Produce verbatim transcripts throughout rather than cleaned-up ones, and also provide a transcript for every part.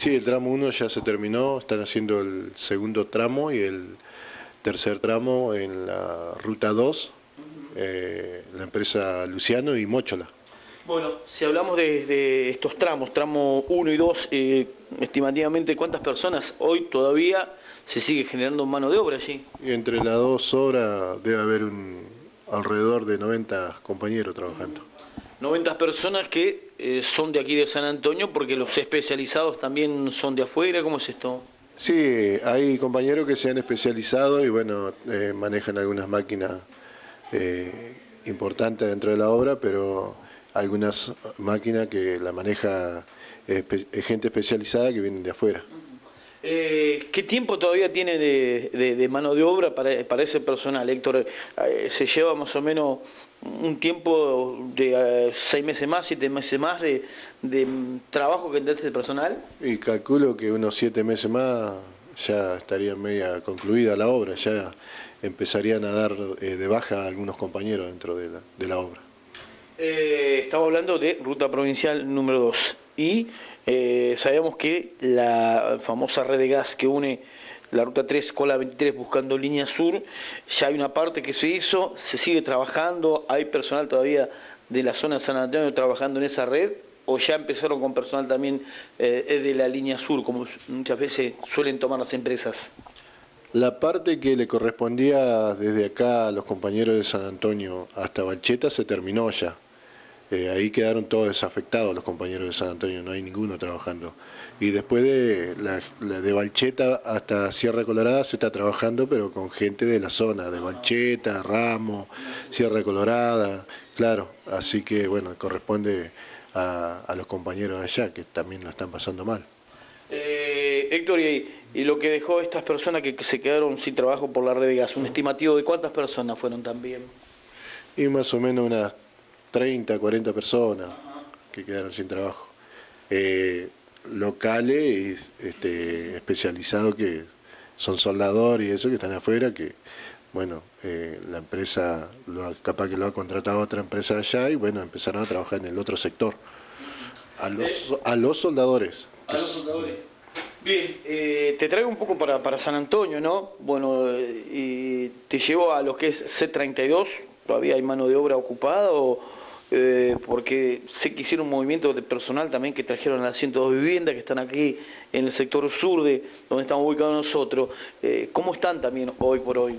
Sí, el tramo uno ya se terminó, están haciendo el segundo tramo y el tercer tramo en la ruta dos, eh, la empresa Luciano y Móchola. Bueno, si hablamos de, de estos tramos, tramo uno y dos, eh, estimativamente, ¿cuántas personas hoy todavía se sigue generando mano de obra allí? Y entre las dos obras debe haber un, alrededor de noventa compañeros trabajando. noventa personas que eh, son de aquí de San Antonio, porque los especializados también son de afuera. ¿Cómo es esto? Sí, hay compañeros que se han especializado y bueno, eh, manejan algunas máquinas eh, importantes dentro de la obra, pero algunas máquinas que la maneja eh, gente especializada que vienen de afuera. Eh, ¿Qué tiempo todavía tiene de, de, de mano de obra para, para ese personal, Héctor? Eh, ¿Se lleva más o menos un tiempo de eh, seis meses más, siete meses más de, de trabajo que tendrá este personal? Y calculo que unos siete meses más ya estaría media concluida la obra, ya empezarían a dar eh, de baja a algunos compañeros dentro de la, de la obra. Eh, estamos hablando de ruta provincial número dos y eh, sabemos que la famosa red de gas que une la ruta tres con la veintitrés buscando línea sur, ya hay una parte que se hizo, se sigue trabajando, hay personal todavía de la zona de San Antonio trabajando en esa red, o ya empezaron con personal también eh, de la línea sur, como muchas veces suelen tomar las empresas. La parte que le correspondía desde acá a los compañeros de San Antonio hasta Balcheta se terminó ya. Eh, ahí quedaron todos desafectados los compañeros de San Antonio, no hay ninguno trabajando. Y después de, la, la de Balcheta hasta Sierra Colorada se está trabajando, pero con gente de la zona, de Balcheta, Ramos, Sierra Colorada, claro. Así que bueno, corresponde a, a los compañeros de allá, que también lo están pasando mal. Eh, Héctor, y, y lo que dejó estas personas que, que se quedaron sin trabajo por la red de gas, un estimativo de cuántas personas fueron también. Y más o menos unas treinta, cuarenta personas que quedaron sin trabajo. Eh, locales y este, especializados que son soldadores y eso que están afuera, que bueno, eh, la empresa lo ha, capaz que lo ha contratado otra empresa allá y bueno, empezaron a trabajar en el otro sector. A los, a los soldadores. A los soldadores. Bien, eh, te traigo un poco para, para San Antonio, ¿no? Bueno, eh, y te llevo a lo que es C treinta y dos, todavía hay mano de obra ocupada, o, eh, porque sé que hicieron un movimiento de personal también que trajeron las ciento dos viviendas que están aquí en el sector sur de donde estamos ubicados nosotros. Eh, ¿Cómo están también hoy por hoy?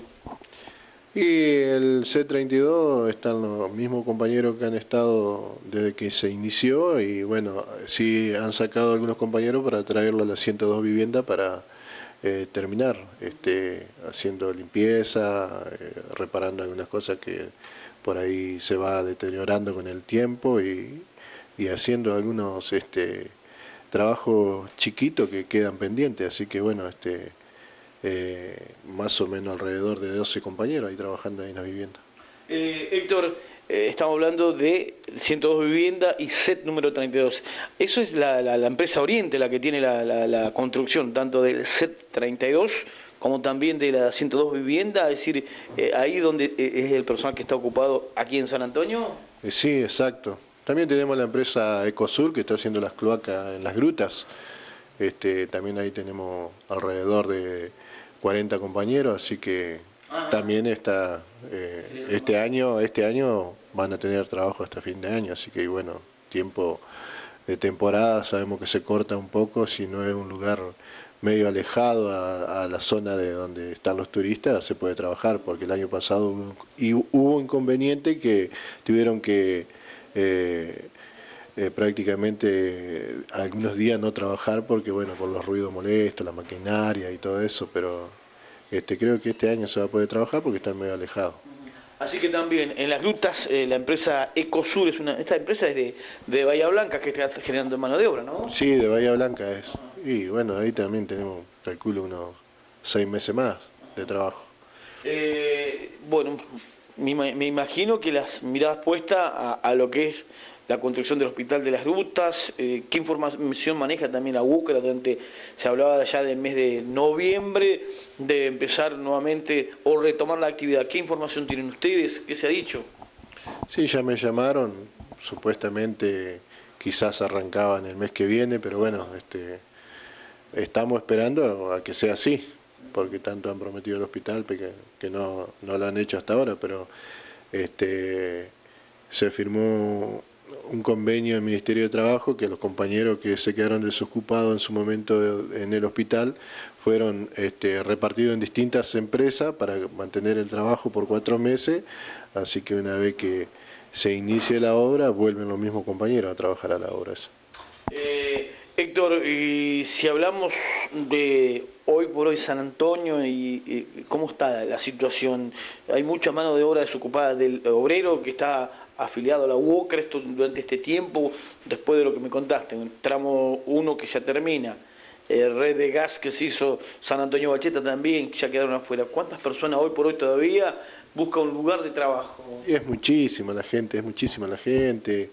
Y el C treinta y dos están los mismos compañeros que han estado desde que se inició y bueno, sí han sacado algunos compañeros para traerlo a las ciento dos viviendas para eh, terminar, este, haciendo limpieza, eh, reparando algunas cosas que por ahí se va deteriorando con el tiempo y, y haciendo algunos este, trabajos chiquitos que quedan pendientes, así que bueno, este Eh, más o menos alrededor de doce compañeros ahí trabajando ahí en la vivienda. Eh, Héctor, eh, estamos hablando de ciento dos viviendas y S E T número treinta y dos. Eso es la, la, la empresa Oriente la que tiene la, la, la construcción, tanto del S E T treinta y dos como también de la ciento dos viviendas, es decir, eh, ahí donde eh, es el personal que está ocupado aquí en San Antonio. Eh, sí, exacto. También tenemos la empresa Ecosur que está haciendo las cloacas en las grutas. Este, también ahí tenemos alrededor de cuarenta compañeros, así que Ajá. también está eh, este año este año van a tener trabajo hasta fin de año, así que bueno, tiempo de temporada sabemos que se corta un poco, si no es un lugar medio alejado a, a la zona de donde están los turistas, se puede trabajar, porque el año pasado hubo, y hubo inconveniente que tuvieron que eh, Eh, prácticamente eh, algunos días no trabajar porque bueno, por los ruidos molestos, la maquinaria y todo eso, pero este, creo que este año se va a poder trabajar porque están medio alejados. Así que también en las grutas eh, la empresa Ecosur, es una, esta empresa es de, de Bahía Blanca que está generando mano de obra, ¿no? Sí, de Bahía Blanca es. Y bueno, ahí también tenemos, calculo, unos seis meses más de trabajo. Eh, bueno, me, me imagino que las miradas puestas a, a lo que es la construcción del Hospital de las Grutas, eh, qué información maneja también la UCRA, durante, se hablaba ya del mes de noviembre de empezar nuevamente o retomar la actividad. ¿Qué información tienen ustedes? ¿Qué se ha dicho? Sí, ya me llamaron, supuestamente quizás arrancaban el mes que viene, pero bueno, este, estamos esperando a que sea así, porque tanto han prometido el hospital que, que no, no lo han hecho hasta ahora, pero este, se firmó un convenio del Ministerio de Trabajo que los compañeros que se quedaron desocupados en su momento en el hospital fueron este, repartidos en distintas empresas para mantener el trabajo por cuatro meses, así que una vez que se inicie la obra vuelven los mismos compañeros a trabajar a la obra. Eh, Héctor, y si hablamos de hoy por hoy San Antonio y, y cómo está la situación, hay mucha mano de obra desocupada del obrero que está afiliado a la U O C R E durante este tiempo, después de lo que me contaste, un tramo uno que ya termina, eh, red de gas que se hizo San Antonio Bacheta también, que ya quedaron afuera. ¿Cuántas personas hoy por hoy todavía buscan un lugar de trabajo? Y es muchísima la gente, es muchísima la gente,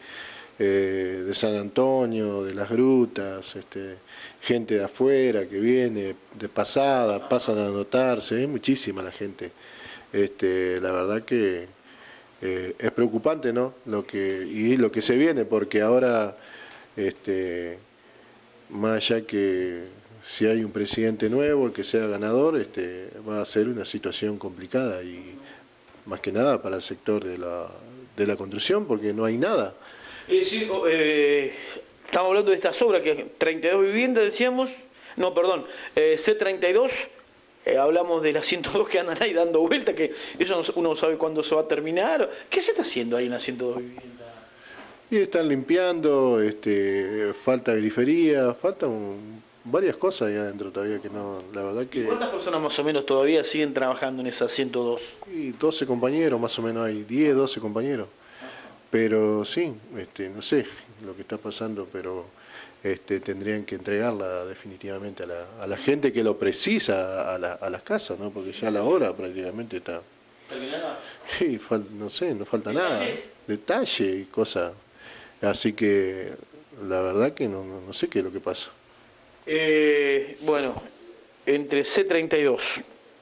eh, de San Antonio, de las grutas, este, gente de afuera que viene, de pasada, pasan a anotarse, es muchísima la gente. Este, la verdad que eh, es preocupante, ¿no? Lo que, y lo que se viene, porque ahora, este, más allá que si hay un presidente nuevo, el que sea ganador, este, va a ser una situación complicada y más que nada para el sector de la, de la construcción, porque no hay nada. Es decir, eh, estamos hablando de estas obras, que treinta y dos viviendas decíamos, no, perdón, eh, C treinta y dos, eh, hablamos de las ciento dos que andan ahí dando vueltas, que eso uno no sabe cuándo se va a terminar. ¿Qué se está haciendo ahí en las ciento dos viviendas? Y están limpiando, este, falta grifería, faltan varias cosas ahí adentro todavía que no, la verdad que... ¿Y cuántas personas más o menos todavía siguen trabajando en esas ciento dos? Y doce compañeros, más o menos hay diez, doce compañeros. Pero sí, este, no sé lo que está pasando, pero este, tendrían que entregarla definitivamente a la, a la gente que lo precisa, a, la, a las casas, ¿no? Porque ya la obra prácticamente está... ¿Terminada? Y fal, no sé, no falta nada, detalle y cosas. Así que la verdad que no, no, no sé qué es lo que pasa. Eh, bueno, entre C treinta y dos,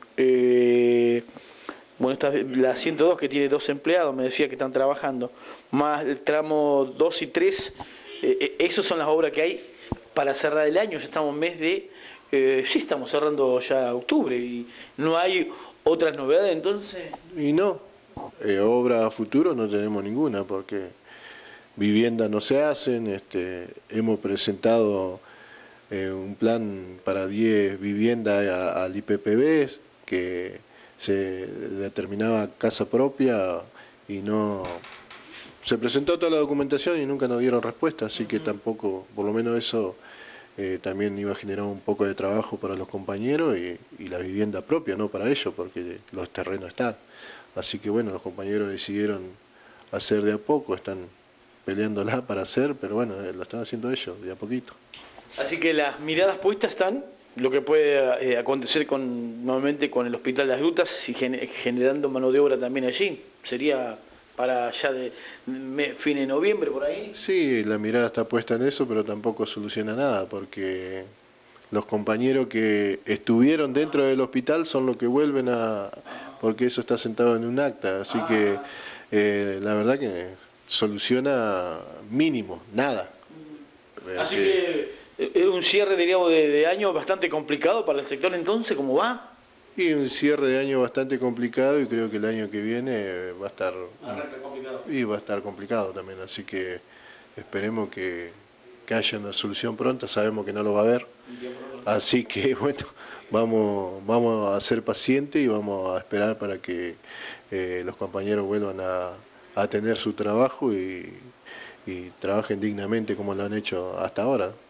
eh, bueno, esta, la ciento dos que tiene dos empleados, me decía que están trabajando, más el tramo dos y tres, eh, esas son las obras que hay para cerrar el año. Ya estamos en mes de, eh, sí, estamos cerrando ya octubre y no hay otras novedades entonces. Y no, eh, obra a futuro no tenemos ninguna porque viviendas no se hacen, este, hemos presentado eh, un plan para diez viviendas a, al I P P B que se determinaba casa propia y no... Se presentó toda la documentación y nunca nos dieron respuesta, así que tampoco, por lo menos eso eh, también iba a generar un poco de trabajo para los compañeros y, y la vivienda propia, no para ellos, porque los terrenos están. Así que bueno, los compañeros decidieron hacer de a poco, están peleándola para hacer, pero bueno, eh, lo están haciendo ellos, de a poquito. Así que las miradas puestas están, lo que puede eh, acontecer con nuevamente con el Hospital de las Grutas y gen generando mano de obra también allí, sería... para ya de fin de noviembre, por ahí. Sí, la mirada está puesta en eso, pero tampoco soluciona nada, porque los compañeros que estuvieron dentro del hospital son los que vuelven a... porque eso está sentado en un acta, así que eh, la verdad que soluciona mínimo, nada. Así que es un cierre, diríamos, de, de año bastante complicado para el sector entonces, ¿cómo va? Y un cierre de año bastante complicado y creo que el año que viene va a estar complicado. y va a estar complicado también, así que esperemos que, que haya una solución pronta, sabemos que no lo va a haber, así que bueno, vamos, vamos a ser pacientes y vamos a esperar para que eh, los compañeros vuelvan a, a tener su trabajo y, y trabajen dignamente como lo han hecho hasta ahora.